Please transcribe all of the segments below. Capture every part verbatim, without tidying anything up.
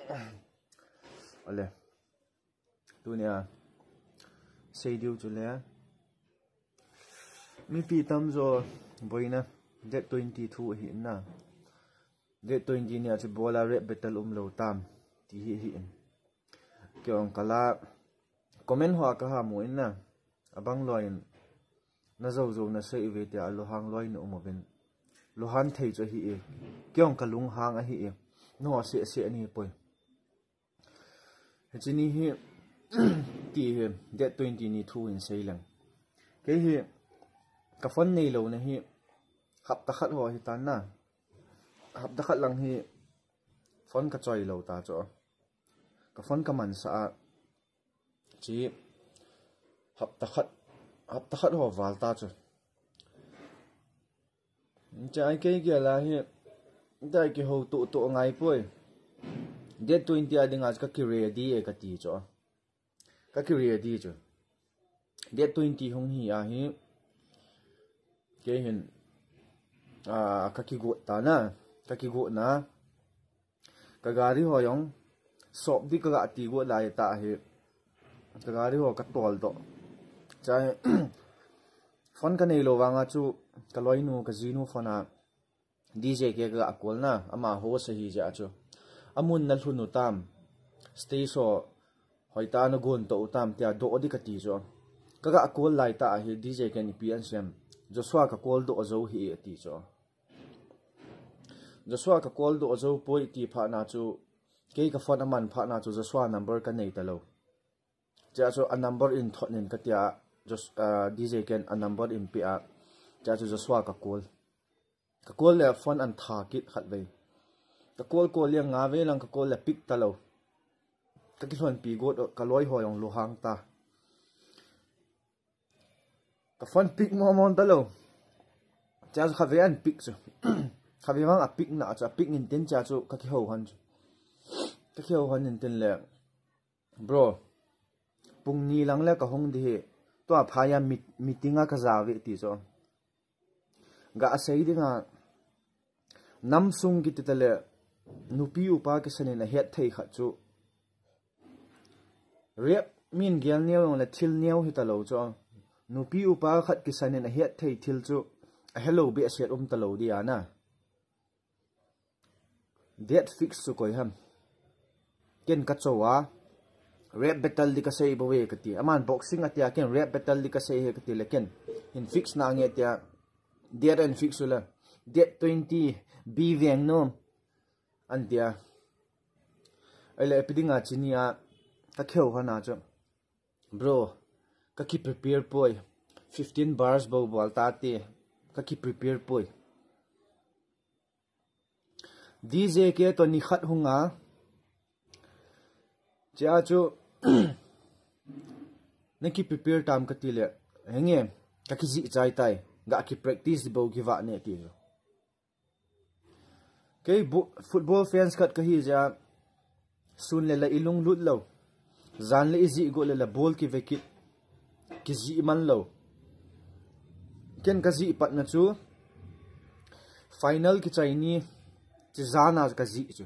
ole tu nia sei diu chu le mi pi tam zo boina date twenty-two hi na date twenty nia chu bola rep battle um lo tam ti hi hi kyong kala comment hoa ka ha mo in na abang loin na zo zo na sei ve te alo hang loin um ben lohan thei cho hi e kyong kalung hang a hi e no se se ani poi chini hi ti hi date twenty ni thu in sei lang ke hi ka fon nei lo na hi hap ta khat ho hi tan na hap ta khat lang hi fon ka choi lo ta cho ka fon ka man sa chi hap ta khat hap ta khat ho wal ta cho chai ke ge la hi dai ki ho tu tu ngai poi date twenty ading आज का की ready है कती जो का की ready जो date twenty हूँ ही आ ही के हिन आ का की गो ताना का की गो ना का गाड़ी हो यों शॉप दी का गाती गो लाये ता है का गाड़ी हो का तोल तो चाहे फोन का नहीं लो वांगा चु का लोई नु का जीनु फोना डीजे के का अकोल ना अमा हो सही जा चु amun na thunu tam stay so hoita na gon to tam tia do odi ka ti jo kaga call lai ta hi dj kan pi an sem joshua ka call do zo hi ti jo joshua ka call do zo poi ti pha na chu ke ka phone man pha na chu joshua number ka nei ta lo ja so a number in thonin ka tia just dj kan a number in pi a ja chu joshua ka call ka call le phone an tha kit khat ve ka call call liang nga ve lang ka call la pick ta lo ka ki thon pi go ka loi ho yong lo hang ta ka phone pick mo mon ta lo cha kha ve an pick chu kha ve mang a pick na cha pick in tin cha chu ka ki ho han chu ka ki ho han in tin le bro pung ni lang la ka hong di to a phaya meeting a ka za ve ti cho ga sei dinga namsung ki te le nupi upa ke sanin a het thei kha chu rep min gyal neu la thil neu hi ta lo cho nupi upa khat ki sanin a het thei thil chu a hello be set um ta lo di ana date fix su koi ham ken ka chowa rep battle di ka sei bo we ka ti aman boxing atia ken rep battle di ka sei he ka ti le ken in fix na nge tia date and fix la date twenty b veng no antia ele epidinga chinia ka kheu hana cho bro ka ki prepare poi fifteen bars bo bol ta te ka ki prepare poi dj ke to ni khat hunga cha chu ne ki prepare tam ka ti le henge ka ki ji chai tai ga ki practice bo gi wa ne ti cái football fans kat kahi ja sun le la ilung lut lo zan le izi go le la ball ki vekit ki zi man lo ken ka zi pat na chu final ki chaini chi zana ka zi chu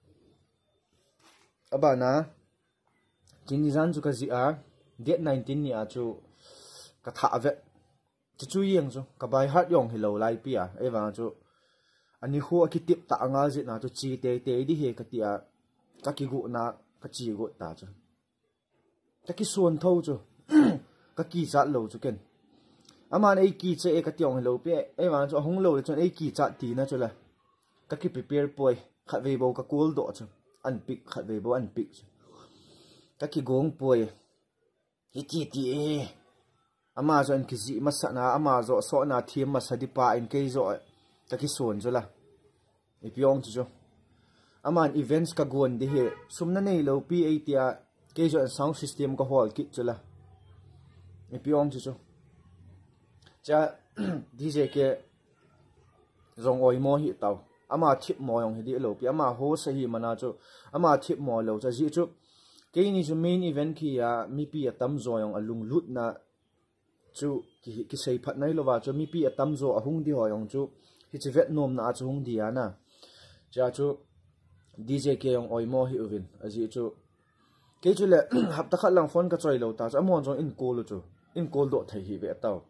abana chin zan chu ka zi a date nineteen ni a chu ka tha ve chu chu yeng chu ka bai hat yong hi lo lai pi a ewa chu ani ho ki tip ta anga ji na to chi te te di he ka tia ka ki gu na ka chi go ta chu ka ki suan tho chu ka ki chat lo chu ken aman ei ki che e ka tiong lo pe e wan chu hong lo chu ei ki chat ti na chu la ka ki prepare poi khat ve bo ka kul do chu an pick khat ve bo an pick chu ka ki gong poi hi ti ti e ama zo an ki ji ma sa na ama zo so na thim ma sa di pa in ke zo ta ki son zo la ipiong chu aman events ka gon di he sumna nei lo pi eighty ke zo sound system ka hall kit chu la ipiong chu cha dj ke zong oi mo hi taw ama thip mo yong hi di lo pi ama ho sa hi mana chu ama thip mo lo cha ji chu ke ni chu main event ki ya mi pi atam zo yong alung lut na chu ki ki sei phat nai lo wa chu mi pi atam zo ahung di ho yong chu hi chi vet nom na chu hung dia na cha chu D J K ông oi mo hi uvin aji chu ke chu le hap ta khat lang phone ka choi lo ta cha mon jong in call chu in call do thai hi ve taw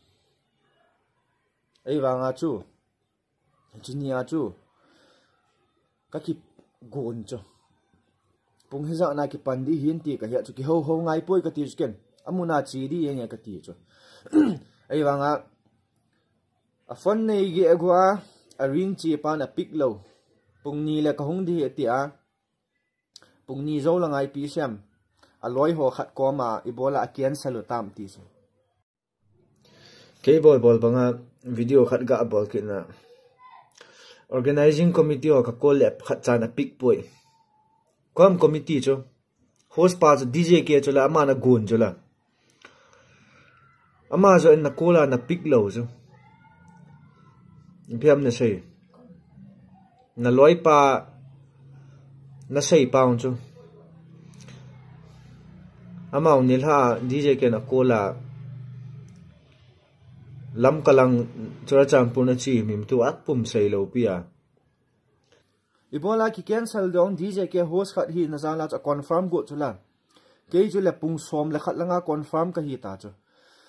ei wanga chu chinia chu ka ki gon chu pung hi za na ki pandi hin ti ka ya chu ki ho ho ngai poi ka ti ken amuna chi di ye ka ti chu ei wanga a phone nei ge agwa a ring chi pa na pick lo pung ni le ka hung di ti a pung ni zo langai pi sem a loi ho khat ko ma ibola akian salu tam ti chu ke bol bol banga video khat ga bol ki na organizing committee o ka collab khat chana pick poi kom committee chu host pa chu D J K chu la ama na gun chu la ama zo in na kola na pick lo chu phiam na sei na loi pa na sei paung chu ama unil ha D J K na kola lam kalang chura chang puna chi mim tu at pum sei lo pia ibola ki cancel dong D J K host khat hi na zala cha confirm go chula ke ju le pung som le khat langa confirm ka hi ta chu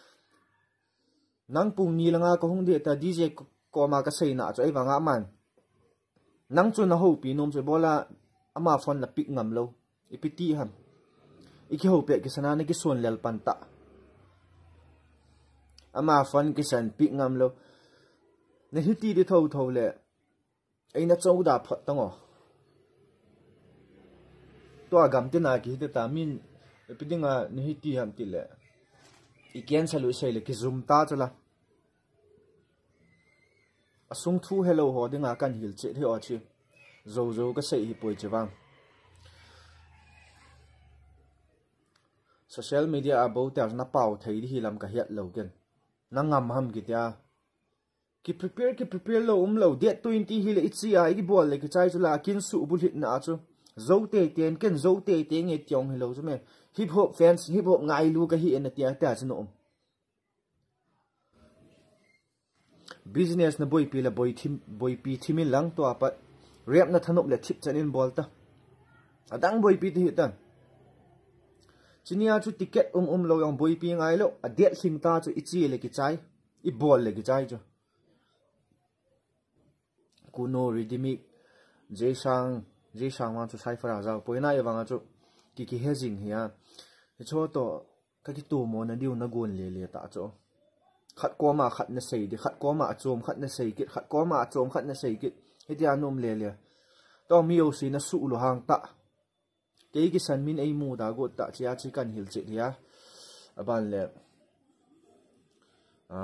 nang pung ni langa ko hung de ta D J ko ma ka sei na chu ai wanga man nang chu na ho pi nom che bola ama phone la pick ngam lo ipiti ham iki ho pe ki sana ne ki son lel pan ta ama phone ki san pick ngam lo ne hiti di tho tho le ai na chau da phat tango to agam te na ki te ta min epidinga ne hiti ham ti le i cancel u sei le ki zoom ta chala asung thu hello ho dinga kan hil che the o chi zo zo ka sei hi poi chewang social media about ta na pau thei hi lam ka hiat lo gen nangam ham ki tia ki prepare ki prepare lo um lo date twenty hi le itsi ai ki bol le ki chai chula kin su bul hit na chu zo te ten ken zo te te nge tyong hi lo chu me hip hop fans hip hop ngai lu ka hi en tia ta chu no business na boy pi la boy thim boy pi thimin lang to apat rep na thanop le thip chanin bol ta adang boy pi ti ta chinia chu ticket um um lo yong boy pi ngai lo a det sing ta chu ichi le ki chai I bol le ki chai chu kuno ridimik jesang jesang ma chu sai fara za poina e wanga chu ki ki hejing hiya cho to ka ki tu mo na diu na gon le le ta chu khat ko ma khat na sei di khat ko ma chom khat na sei kit khat ko ma chom khat na sei kit hetia nom le le to mi o si na su lo hang ta ke ki san min ei mu da go ta chia chi kan hil chi dia aban le a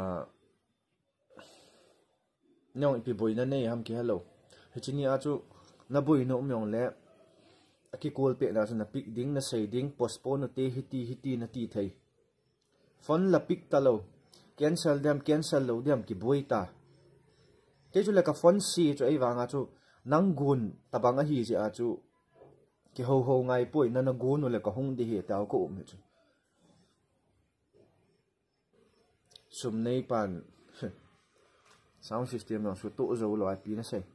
nyong ipi boy na nei ham ki hello hichini a chu na boy no myong le aki kol pe na chu na pick ding na sei ding postpone te hiti hiti na ti thei phone la pick ta lo cancel them cancel lo them ki boy ta te chu la ka phone si chu ai wanga chu nang gun tabanga hi ji a chu ki ho ho ngai poi na na gun le ka hung de he ta ko um chu sum nei pan sound system no su to zo lo ai pi na sei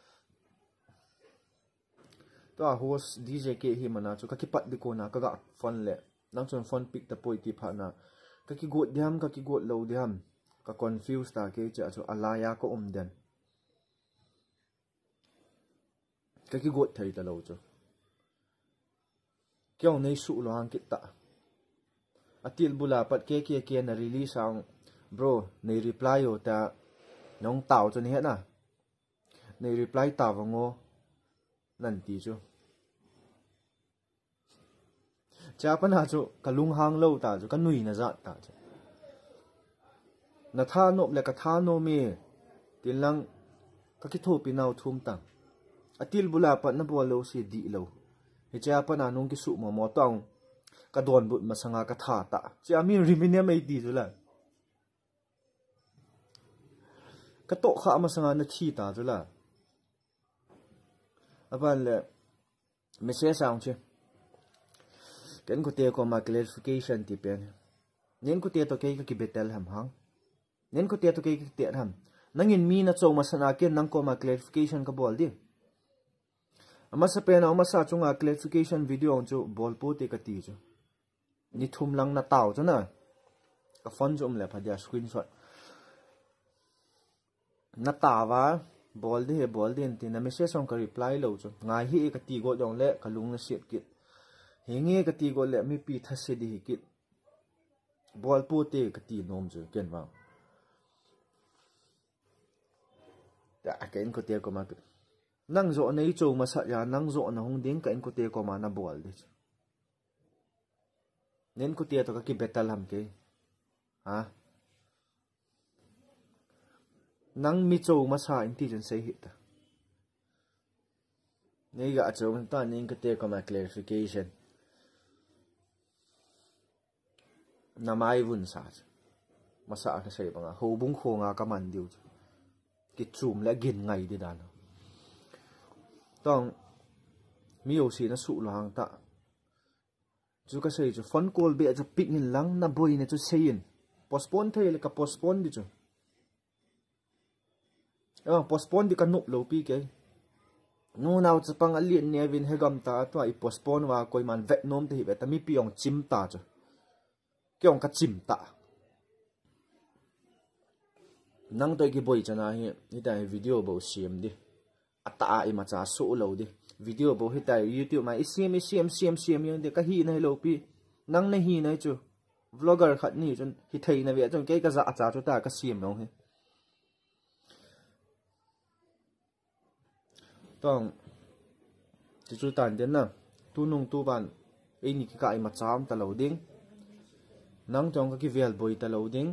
to a host D J K hi mana chu ka ki pat di ko na ka ga phone le nang chon phone pick ta poi ti pha na ka ki got diam ka ki got lo diam ka confuse ta ke cha chu alaya ko um den ka ki got thai ta lo chu kyong nei su lo hang kit ta atil bula pat ke ke ke na release ang bro nei reply o ta nong tao chu ni he na nei reply ta wango nan ti chu cha pa na chu kalung hang lo ta chu ka nui na za ta chu na tha nop le ka tha no mi tin lang ka ki tho pi nau thum ta atil bula pat na bol lo si di lo he cha pa na nong ki su mo mo tong ka don but masanga ka tha ta cha mi rimine mai ti chu la ka to kha masanga na thi ta chu la aban le message sound che ken ko te ko ma clarification ti pen nen ko te to ke ki betel ham hang nen ko te to ke ki te ham nangin mi na chaw masana ke nang ko ma clarification ka bol di ama sa pen ama sa chunga clarification video chu ball po te ka ti chu ni thum lang na taw chu na ka phone jom le phadia screenshot na tawa ball de ball den tin na message song ka reply lo chu ngai hi ka ti go dong le kalung na set kit hinge ka ti go le mi pi thase di kit ball po te ka ti nom chu ken wa da ka in ko te ko ma nang zo nei chu ma sa ya nang zo na hung ding ka in ko te ko ma na ball di nen ko te to ka ki betal ham ke ha nang mi chu ma sa intelligence sei hit nei ga chu ta ning ka te ko ma clarification na mai vun sa ma sa ka sei banga ho bung kho nga ka man diu ki chum la gin ngai di dan tong mi yo si na su lang ta chu ka sei chu phone call be chu ping in lang na boy ne chu sein postpone thai le ka postpone di chu ah postpone di ka nup lo pi ke nu naw chu pang alien ne vin hegam ta to I postpone wa koi man vet nom te hi be ta mi piong chim ta chu kyong ka chim ta nang to ki boy chana hi ni ta video bo sim di ata ai ma cha su lo di video bo hi ta YouTube ma sim sim sim sim yon de ka hi na lo pi nang na hi na chu vlogger khat ni chun hi thei na ve chon ke ka za cha chu ta ka sim no hi tong chu chu tan den na tu nung tu ban ei ni ki ka ai ma cham ta lo ding nang chong ka ki vel boy ta lo ding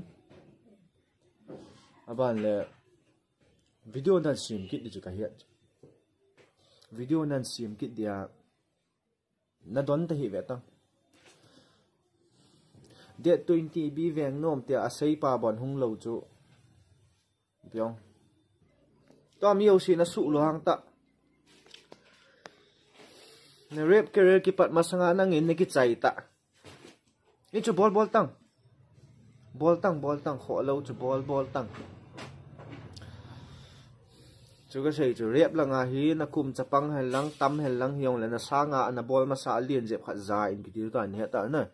aban le video nan sim kit di chu ka hiat video nan sim kit dia na don ta hi ve ta date twenty bi veng nom te a sei pa bon hung lo chu pyong to mi o si na su lo hang ta na rep career ki pat masanga nang in ne ki chai ta ni chu bol bol tang bol tang bol tang kho lo chu bol bol tang chu ka sei chu rep langa hi na kum chapang hel lang tam hel lang hiong le na sanga na bol ma sa lien jep khat za in ki ti ta ne ta na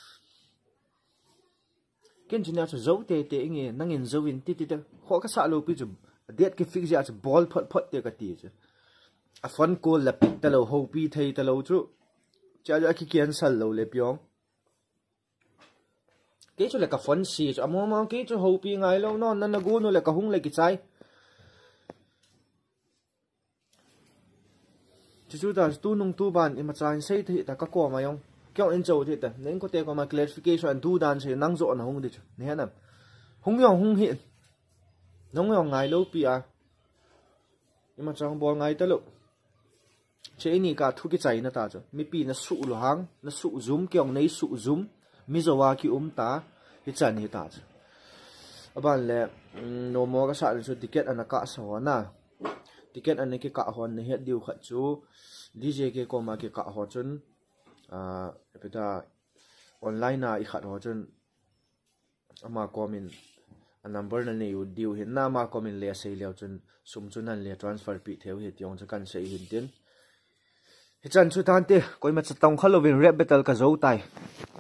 ken jina chu zo te te nge nang in zo in ti ti ta kho ka sa lo pi chu det ki fix ja chu bol phot phot te ka ti chu a phone call la pik ta lo ho pi thei ta lo chu cha ja ki cancel lo le pyong ke chu le ka phone si chu amo ma ke chu ho pi ngai lo non na na gu no le ka hung le ki chai chu chu ta tu nung tu ban i ma chan sei thi ta ka ko ma yong kyong in chou thi ta nen ko te ko ma clarification du dan se nang zo na hung di chu ne hanam hung yong hung hi nong yong ngai lo pi a i ma chang bol ngai ta lo che ni ka thu ki chai na ta chu mi pi na su lo hang na su zoom kyong nei su zoom mi zo wa ki um ta hi chan hi ta chu aban le no mo ka sa chu ticket ana ka so na ticket an ki ka hon ne het diu khat chu dj ke ko ma ki ka ho chun a peta online na I khat ho chun ama comment a number na ne yu diu hin na ma comment le sei leo chun sum chun an le transfer pi theu hi tiong cha kan sei hin tin hi chan chu tan te koi ma chatong khalovin rap battle ka zo tai